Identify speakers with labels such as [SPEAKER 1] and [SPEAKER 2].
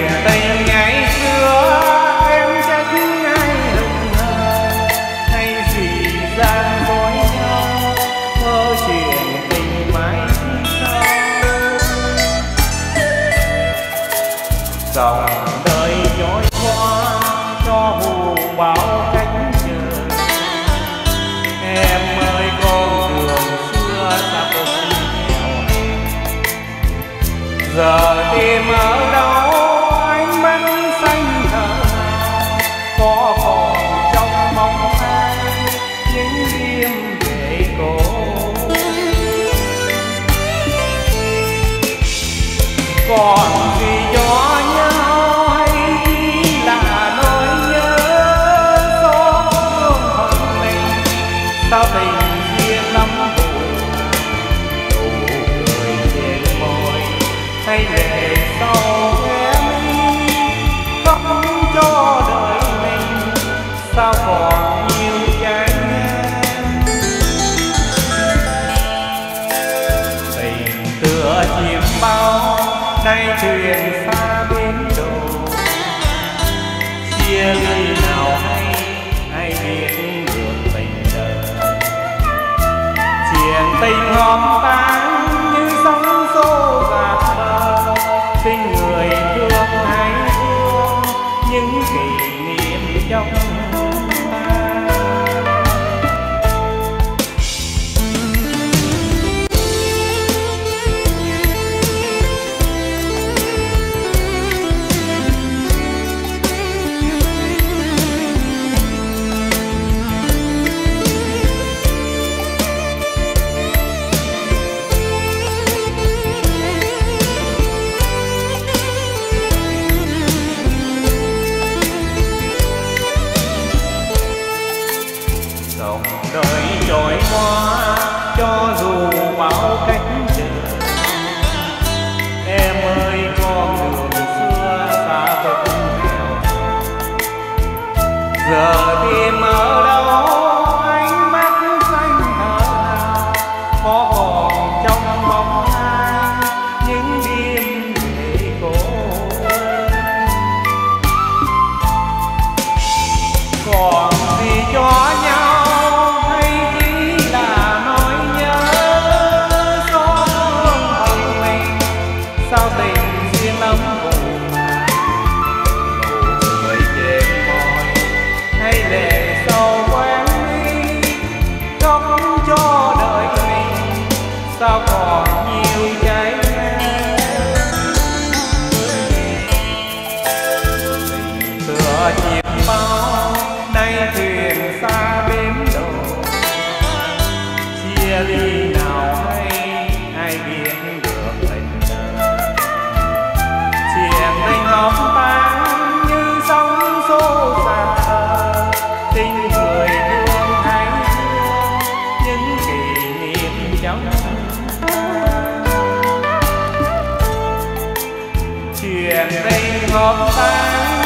[SPEAKER 1] chuyện tình ngày xưa em chắc ai hững hờ hay gì gian dối nhau mơ chuyện tình mãi sau. Dòng đời trôi qua cho hù bao cánh trời, em ơi con đường xưa ta từng nghèo hèn. Giờ tìm ở đâu ánh mắt xanh thở nào, có còn trong bóng ai những đêm về cổ. Còn gì cho nhau hay chỉ là nỗi nhớ xót thương phận mình, sao tình duyên lắm nụ cười trên môi hay lệ sau ghé mi khóc cho đời mình, sao còn nhiều trái ngang. Tình tựa chìm bao nay thuyền xa bến đồ, chia ly nào hay biết được tình đời. Chuyện tình hôm tan như sóng xô dạt bờ, tình người thương hay thương những kỷ niệm trong ta. Dòng đời trôi qua cho dù bao cách trời, em ơi con đường xưa xa vẫn nghèo. Giờ tìm ở đâu ánh mắt xanh thở nào, có còn trong bóng ai những đêm về cổ. Còn gì cho nhau sao tình duyên lắm buồn, nụ cười trên môi hay lệ sầu quen đi khóc cho đời mình, sao còn nhiều trái ngang. Tình tựa chìm bao nay thuyền xa bến đồ, chia ly nào hay ai biết được tình đời. Chuyện tình hôm tan như sóng xô xả, tình người thương hay thương những kỷ niệm trong ta. Chuyện tình hôm tan